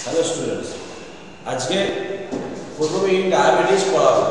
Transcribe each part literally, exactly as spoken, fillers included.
Hello students, আজকে প্রথমে diabetes পড়াবো।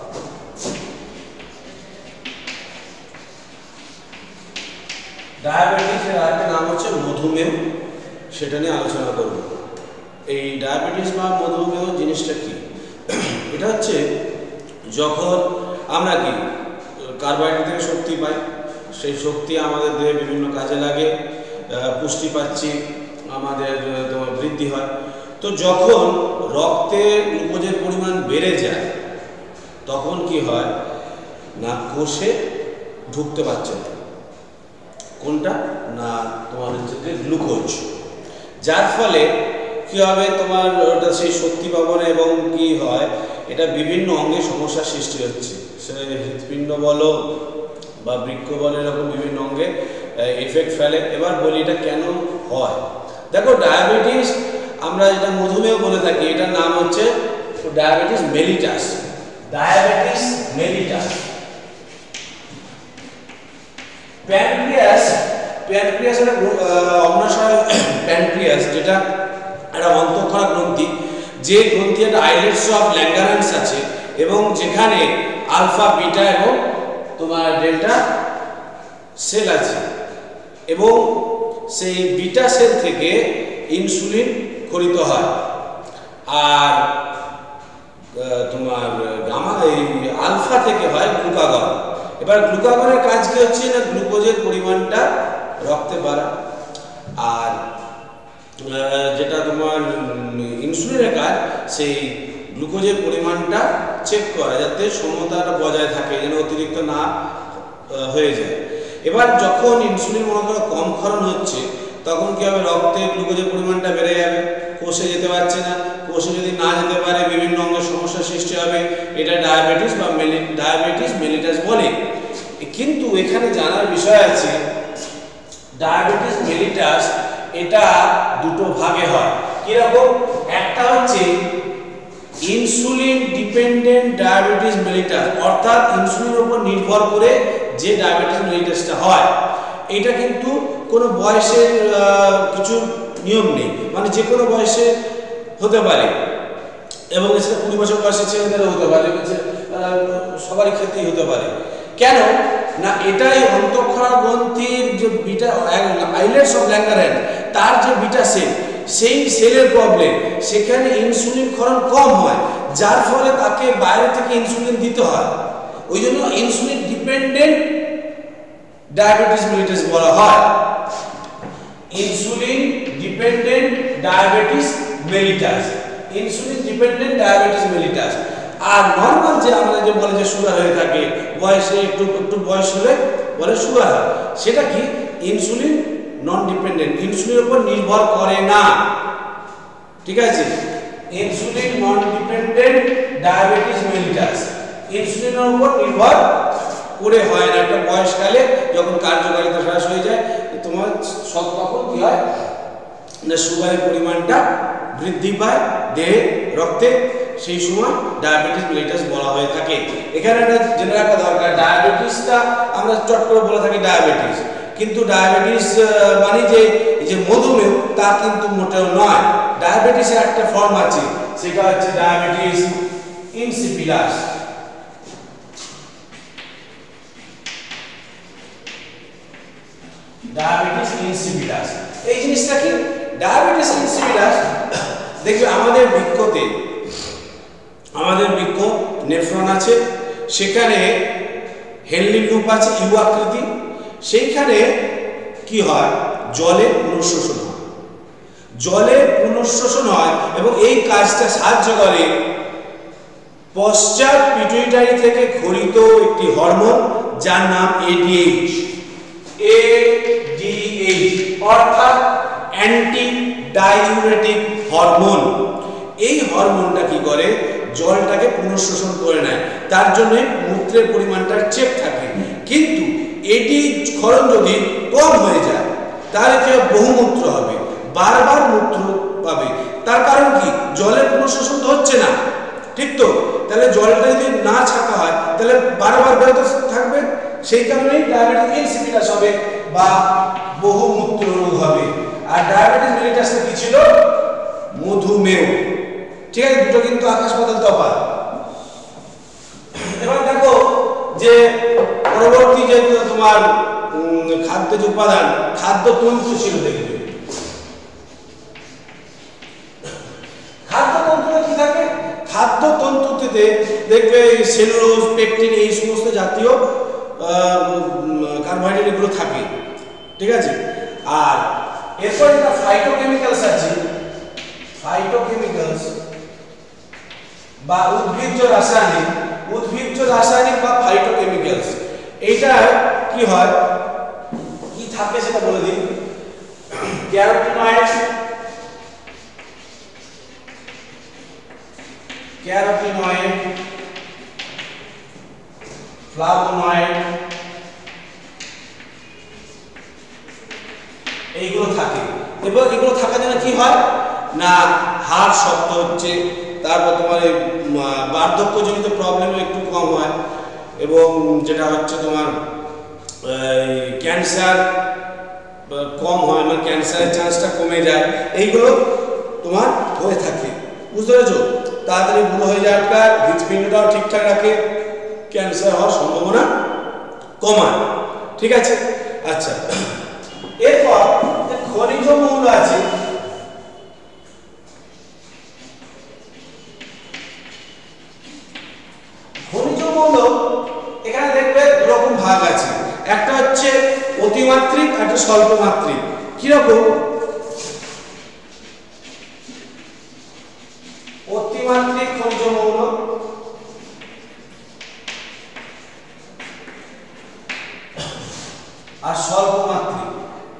ডায়াবেটিসের আরেকটা নাম হচ্ছে মধুমেহ, সেটা নিয়ে আলোচনা করব। এই ডায়াবেটিস বা মধুমেহ জিনিসটা কি? এটা হচ্ছে যখন আমরা কি কার্বোহাইড্রেট থেকে শক্তি পাই, সেই শক্তি আমাদের দেহে বিভিন্ন কাজে লাগে, পুষ্টি পাচ্ছি, আমাদের তোমার বৃদ্ধি হয়। তো যখন রক্তে গ্লুকোজের পরিমাণ বেড়ে যায় তখন কি হয় না, কোষে ঢুকতে পারছে না। কোনটা না, তোমার হচ্ছে গ্লুকোজ। যার ফলে কি হবে, তোমার ওটা সেই শক্তি পাবো না এবং কি হয়, এটা বিভিন্ন অঙ্গে সমস্যার সৃষ্টি হচ্ছে। সে হৃৎপিণ্ড বলো বা বৃক্ক বলো, এরকম বিভিন্ন অঙ্গে এফেক্ট ফেলে। এবার বলি এটা কেন হয়। দেখো, ডায়াবেটিস আমরা যেটা মধুমেহ বলে থাকি, এটার নাম হচ্ছে diabetes mellitus. Diabetes mellitus. Pancreas, pancreas একটা অগ্নাশয় প্যানক্রিয়াস, যেটা একটা অন্তঃক্ষরা গ্রন্থি, যে গ্রন্থি একটা আইলেটস অফ ল্যাঙ্গারেন্স আছে এবং যেখানে আলফা, বিটা এবং তোমার ডেল্টা সেল আছে, এবং সেই বিটা সেল থেকে ইনসুলিন খরিত হয়। আর তোমার গামা এই আলফা থেকে হয় গ্লুকাগন। এবার গ্লুকাগনের কাজ কি হচ্ছে না, গ্লুকোজের পরিমাণটা রক্তে বাড়া। আর যেটা তোমার ইনসুলিনের কাজ, সেই গ্লুকোজের পরিমাণটা চেক করা, যাতে সমতাটা বজায় থাকে, যেন অতিরিক্ত না হয়ে যায়। এবার যখন ইনসুলিন মনে করো কম ক্ষরণ হচ্ছে, তখন কি হবে, রক্তে গ্লুকোজের পরিমাণটা বেড়ে যাবে, কোষে যেতে পারছে না। কোষে যদি না যেতে পারে, বিভিন্ন অঙ্গের সমস্যার সৃষ্টি হবে। এটা ডায়াবেটিস বা মেলি ডায়াবেটিস মেলিটাস বলে। কিন্তু এখানে জানার বিষয় আছে, ডায়াবেটিস মেলিটাস এটা দুটো ভাগে হয়। কিরকম? একটা হচ্ছে ইনসুলিন ডিপেন্ডেন্ট ডায়াবেটিস মেলিটাস, অর্থাৎ ইনসুলিনের উপর নির্ভর করে যে ডায়াবেটিস মেলিটাসটা হয়। এটা কিন্তু কোনো বয়সের কিছু নিয়ম নেই, মানে যে কোনো বয়সে হতে পারে, এবং সেটা কুড়ি বছর বয়সের ছেলেদেরও হতে পারে, সবারই ক্ষেত্রেই হতে পারে। কেন না, এটাই অন্তঃক্ষরা গ্রন্থির যে বিটা আইলেটস অফ ল্যাঙ্গারেন্স, তার যে বিটা সেল, সেই সেলের প্রবলেম, সেখানে ইনসুলিন ক্ষরণ কম হয়, যার ফলে তাকে বাইরে থেকে ইনসুলিন দিতে হয়। ওই জন্য ইনসুলিন ডিপেন্ডেন্ট ডায়াবেটিস মেলিটাস বলা হয়। Insulin dependent diabetes mellitus, insulin dependent diabetes mellitus. আর নর্মাল যে আমরা যে বলে যে সুগার হয়ে থাকে, বয়সে একটু একটু বয়স হলে বলে সুগার হয়, সেটা কি ইনসুলিন নন ডিপেন্ডেন্ট, ইনসুলিনের উপর নির্ভর করে না। ঠিক আছে, insulin non dependent diabetes mellitus ইনসুলিনের উপর নির্ভর করে হয় না। একটা বয়সকালে যখন কার্যকারিতা হ্রাস হয়ে যায়, তোমার সব তখন কি হয় না, সুগারের পরিমাণটা বৃদ্ধি পায় দেহে, রক্তে, সেই সময় ডায়াবেটিস মেলিটাস বলা হয়ে থাকে। এখানে একটা জেনে রাখা দরকার, ডায়াবেটিসটা আমরা চট করে বলে থাকি ডায়াবেটিস, কিন্তু ডায়াবেটিস মানে যে যে মধুমেহ, তা কিন্তু মোটেও নয়। ডায়াবেটিসের একটা ফর্ম আছে, সেটা হচ্ছে ডায়াবেটিস ইনসিপিডাস। ডায়াবেটিস ইনসিপিডাস এই জিনিসটা কি? ডায়াবেটিস ইনসিপিডাস, দেখবে আমাদের বৃক্কতে, আমাদের বৃক্ক নেফ্রন আছে, সেখানে হেনলি লুপ আছে, ইউ আকৃতি। সেইখানে কি হয়, জলে পুনঃশোষণ হয়, জলে পুনঃশোষণ হয় এবং এই কাজটা সাহায্য করে পশ্চাৎ পিটুইটারি থেকে খরিত একটি হরমোন, যার নাম এডিএইচ। এডিএইচ অর্থাৎ অ্যান্টি ডাইউরেটিক হরমোন। এই হরমোনটা কি করে, জলটাকে পুনঃশোষণ করে নেয়, তার জন্য মূত্রের পরিমাণটা চেক থাকে। কিন্তু এটি ক্ষরণ যদি কম হয়ে যায়, তাহলে কি বহুমূত্র হবে, বারবার মূত্র পাবে। তার কারণ কি, জলের পুনঃশোষণ তো হচ্ছে না, ঠিক তো? তাহলে জলটা যদি না ছাকা হয়, তাহলে বারবার বেরোতে থাকবে, সেই কারণেই ডায়াবেটিস ইনসিপিডাস হবে বা বহুমূত্র রোগ হবে। আর ডায়াবেটিস মেলিটাসটা কি ছিল, মধুমেহ, ঠিক আছে, দুটো কিন্তু আকাশ পাতাল তফাৎ। এবার দেখো যে পরবর্তী যে তোমার খাদ্য যে উপাদান, খাদ্য তন্তু ছিল, দেখবে খাদ্য তন্তুতে কি থাকে, খাদ্য তন্তুতে দেখবে সেলুলোজ, পেকটিন, এই সমস্ত জাতীয় কার্বোহাইড্রেট এগুলো থাকে, ঠিক আছে। আর এরপর যেটা ফাইটোকেমিক্যালস আছে, ফাইটোকেমিক্যালস বা উদ্ভিজ্জ রাসায়নিক, উদ্ভিজ্জ রাসায়নিক বা ফাইটোকেমিক্যালস, এইটা কি হয়, কি থাকে সেটা বলে দিই। ক্যারোটিনয়েড, ক্যারোটিনয়েড, ফ্লাভোনয়েড, এইগুলো থাকে। এবং এগুলো থাকার জন্য কি হয় না, হাড় শক্ত হচ্ছে, তারপর তোমার এই বার্ধক্যজনিত প্রবলেম একটু কম হয়, এবং যেটা হচ্ছে তোমার ক্যান্সার কম হয়, মানে ক্যান্সারের চান্সটা কমে যায়, এইগুলো তোমার হয়ে থাকে, বুঝতে পেরেছো। তাড়াতাড়ি বুড়ো হয়ে যায়, আটকায়, হৃৎপিণ্ডটাও ঠিকঠাক রাখে, ক্যান্সার হওয়ার সম্ভাবনা কমায়, ঠিক আছে। আচ্ছা, এরপর খনিজ মৌল আছে, খনিজ মৌল এখানে দেখবে দুরকম ভাগ আছে, একটা হচ্ছে অতিমাত্রিক, একটা স্বল্পমাত্রিক। কিরকম? অতিমাত্রিক খনিজ মৌল আর স্বল্পমাত্রিক,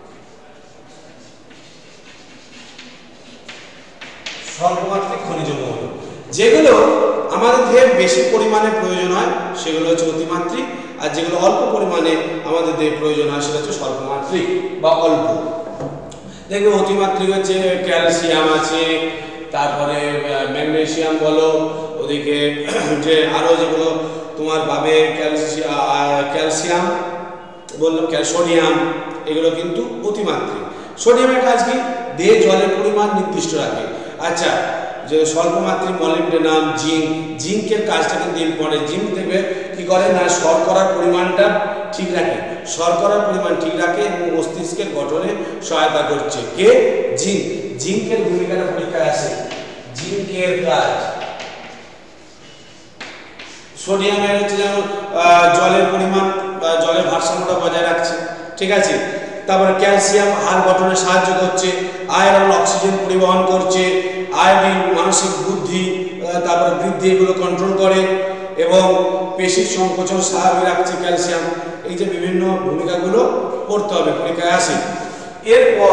স্বল্পমাত্রিক খনিজ মৌল যেগুলো আমাদের দেহে বেশি পরিমাণে প্রয়োজন হয় সেগুলো হচ্ছে অতিমাত্রিক, আর যেগুলো অল্প পরিমাণে আমাদের দেহে প্রয়োজন হয় সেটা হচ্ছে স্বল্পমাত্রিক বা অল্প। দেখবে অতিমাত্রিক হচ্ছে ক্যালসিয়াম আছে, তারপরে ম্যাগনেসিয়াম বলো, ওদিকে যে আরো যেগুলো তোমার পাবে ক্যালসিয়াম বললাম, সোডিয়াম, এগুলো কিন্তু অতিমাত্রিক। সোডিয়ামের কাজ কি? দেহে জলের পরিমাণ নির্দিষ্ট রাখে। আচ্ছা, যে স্বল্পমাত্রিক মলিবডেনাম, জিঙ্ক, জিঙ্কের কাজটা কিন্তু ইম্পর্টেন্ট। জিঙ্ক দেখবে কি করে না, শর্করার পরিমাণটা ঠিক রাখে, শর্করার পরিমাণ ঠিক রাখে এবং মস্তিষ্কের গঠনে সহায়তা করছে। কে? জিঙ্ক। জিঙ্কের ভূমিকাটা পরীক্ষায় আসে, জিঙ্কের কাজ। সোডিয়ামের হচ্ছে যেমন জলের পরিমাণ বা জলের ভারসাম্যটা বজায় রাখছে, ঠিক আছে। তারপরে ক্যালসিয়াম হাড় গঠনে সাহায্য করছে, আয়রন অক্সিজেন পরিবহন করছে, আয়োডিন মানসিক বুদ্ধি তারপরে বৃদ্ধি এগুলো কন্ট্রোল করে, এবং পেশির সংকোচন স্বাভাবিক রাখছে ক্যালসিয়াম। এই যে বিভিন্ন ভূমিকাগুলো করতে হবে, পরীক্ষায় আসে। এরপর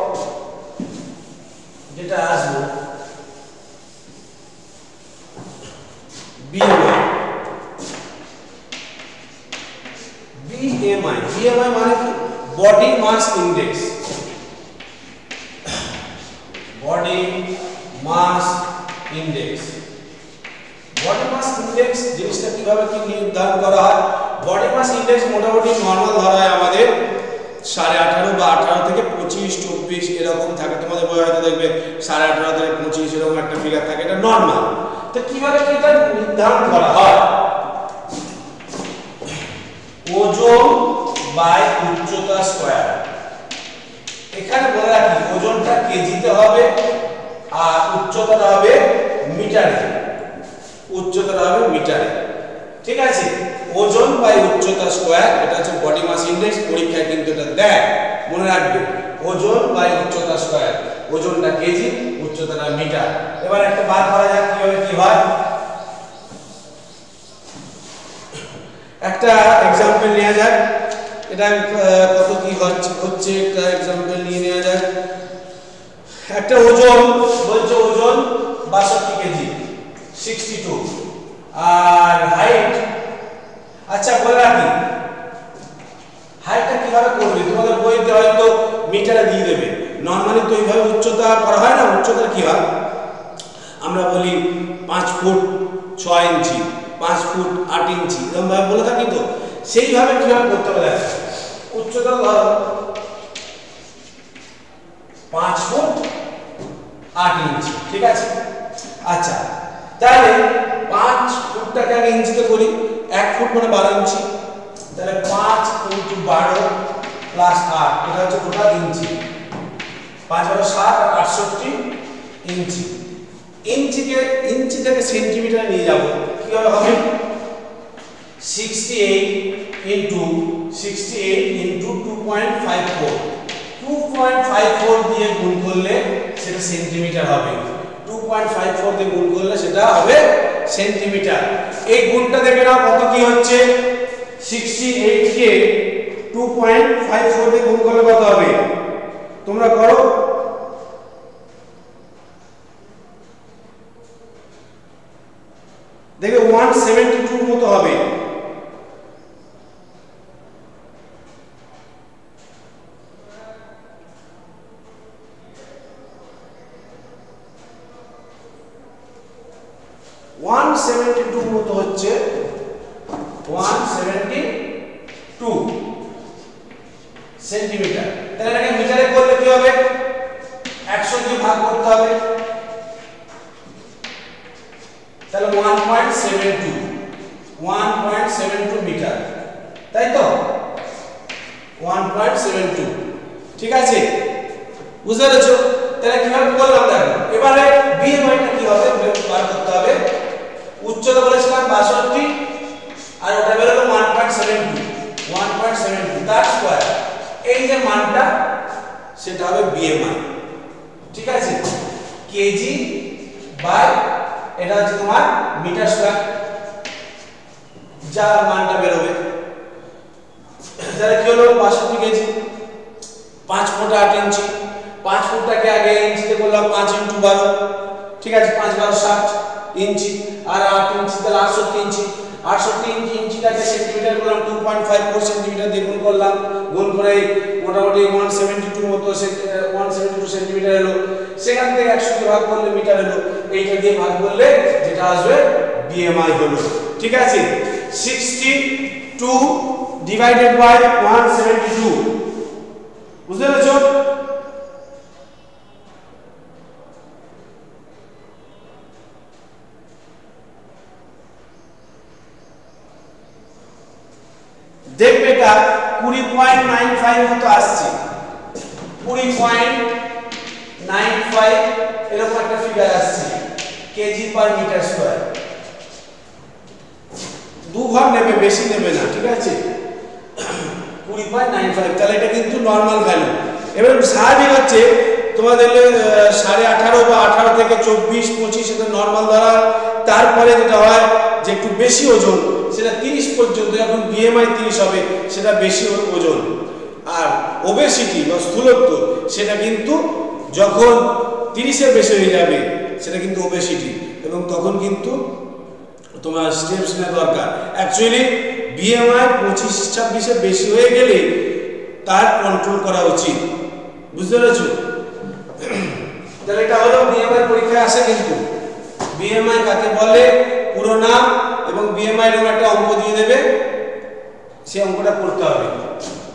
যেটা আসবো বিএমআই। বিএমআই বিএমআই মানে কি? Body mass index. Body mass index, body mass index জিনিসটা কিভাবে কি নির্ধারণ করা হয়? বডি মাস ইন্ডেক্স মোটামুটি নর্মাল ধরা হয় আমাদের সাড়ে আঠারো বা আঠারো থেকে পঁচিশ চব্বিশ এরকম থাকে। তোমাদের বই হয়তো দেখবে সাড়ে আঠারো থেকে পঁচিশ এরকম একটা ফিগার থাকে, এটা নর্মাল। তো কিভাবে কি এটা নির্ধারণ করা হয়? ওজন বাই উচ্চতা স্কয়ার। এখানে বলে রাখি ওজনটা কেজিতে হবে আর উচ্চতাটা হবে মিটারে, উচ্চতাটা হবে মিটারে, ঠিক আছে। ওজন বাই উচ্চতা স্কয়ার, এটা হচ্ছে বডি মাস ইন্ডেক্স। পরীক্ষায় কিন্তু এটা দেয়, মনে রাখবে, ওজন বাই উচ্চতা স্কয়ার। ওজনটা কেজি, উচ্চতাটা মিটার। এবার একটা বার করা যাক কিভাবে কি হয়। একটা एग्जांपल নেওয়া যাক, এটা কত কি হচ্ছে হচ্ছে একটা एग्जांपल নিয়ে নেওয়া যাক। একটা ওজন বলছে ওজন বাষট্টি কেজি, বাষট্টি, আর হাইট, আচ্ছা বলে রাখি হাইটটা কিভাবে করবে, তোমাদের বইতে হয়তো মিটারে দিয়ে দেবে। নরমালি তো এইভাবে উচ্চতা করা হয় না। উচ্চতা কি হয়, আমরা বলি পাঁচ ফুট ছয় ইঞ্চি, পাঁচ ফুট আট ইঞ্চি, এরকম ভাবে বলে থাকি। তো সেইভাবে কিভাবে করতে হবে, উচ্চতা ধরো পাঁচ ফুট আট ইঞ্চি, ঠিক আছে। আচ্ছা, তাহলে পাঁচ ফুটটাকে আগে ইঞ্চিতে করি, এক ফুট মানে বারো ইঞ্চি, তাহলে পাঁচ ইন্টু বারো প্লাস আট, এটা হচ্ছে টোটাল ইঞ্চি। পাঁচ বারো ষাট আর আটষট্টি ইঞ্চি। ইঞ্চিকে ইঞ্চি থেকে সেন্টিমিটারে নিয়ে যাব, কি হবে? Sixty eight into sixty eight into two point five four, two point five four দিয়ে গুণ করলে সেটা সেন্টিমিটার হবে। টু পয়েন্ট ফাইভ ফোর দিয়ে গুণ করলে সেটা হবে সেন্টিমিটার। এই গুণটা দেখে নাও কত কি হচ্ছে। সিক্সটি এইট কে টু পয়েন্ট ফাইভ ফোর দিয়ে গুণ করলে কত হবে তোমরা করো। দেখো একশো সত্তর মতো হবে। একশো সত্তর মতো হচ্ছে একশো সত্তর সেন্টিমিটার। তাহলে এটাকে মিটারে করলে কি হবে? একশো দিয়ে ভাগ করতে হবে, তাহলে one point seven two, one point seven two metre, তাই তো? ওয়ান পয়েন্ট সেভেন টু, ঠিক আছে, বুঝতে পেরেছো? তাহলে কিভাবে করলাম দেখো। এবারে বিএমআইটা কি হবে বার করতে হবে। উচ্চতা বলেছিলাম বাষট্টি আর ওটা বেরোলো one point seven two, one point seven two তার স্কয়ার। এই যে মানটা সেটা হবে বিএমআই, ঠিক আছে, কেজি বাই এটা হচ্ছে তোমার মিটার স্কয়ার, যা মানটা বেরোবে। তাহলে কি হলো? বাষট্টি কেজি, পাঁচ ফুট আট ইঞ্চি, পাঁচ ফুটটাকে আগে ইঞ্চিতে করলাম পাঁচ ইন্টু বারো, ঠিক আছে, পাঁচ বারো ষাট ইঞ্চি, আর আট ইঞ্চি তাহলে আটষট্টি ইঞ্চি, আটষট্টি ইঞ্চি ইঞ্চিটাকে সেন্টিমিটার করলাম, two point five four centimetre দিয়ে গুণ করলাম, গুণ করে মোটামুটি ওয়ান সেভেন্টি টু মতো ওয়ান সেভেন্টি টু সেন্টিমিটার এলো। সেখান থেকে একশো দিয়ে ভাগ করলে মিটার এলো, এইটা দিয়ে ভাগ করলে যেটা আসবে বিএমআই হলো, ঠিক আছে। Sixty two divided by one seventy two, বুঝতে পেরেছো? দেখবে এটা কুড়ি পয়েন্ট নাইন ফাইভ মতো আসছে, কুড়ি পয়েন্ট নাইন ফাইভ এরকম একটা ফিগার আসছে কেজি পার মিটার স্কয়ার। দু ঘর নেবে, বেশি নেবে না, ঠিক আছে, কুড়ি পয়েন্ট নাইন ফাইভ। তাহলে এটা কিন্তু নর্মাল ভ্যালু। এবার স্বাভাবিক হচ্ছে তোমাদের সাড়ে আঠারো বা আঠারো থেকে চব্বিশ পঁচিশ এটা নর্মাল ধরা। তারপরে যেটা হয় যে একটু বেশি ওজন, সেটা তিরিশ পর্যন্ত, যখন বিএমআই তিরিশ হবে সেটা বেশি ওজন। আর ওবেসিটি বা স্থূলত্ব সেটা কিন্তু যখন তিরিশের বেশি হয়ে যাবে সেটা কিন্তু ওবেসিটি, এবং তখন কিন্তু তোমার স্টেপস নেওয়া দরকার। অ্যাকচুয়ালি বিএমআই পঁচিশ ছাব্বিশের বেশি হয়ে গেলে তার কন্ট্রোল করা উচিত, বুঝতে পেরেছো? তাহলে এটা হলো বিএমআই পরীক্ষায় আসে কিন্তু। বিএমআই কাকে বলে, পুরো নাম এবং বিএমআই এর একটা অঙ্ক দিয়ে দেবে, সেই অঙ্কটা করতে হবে।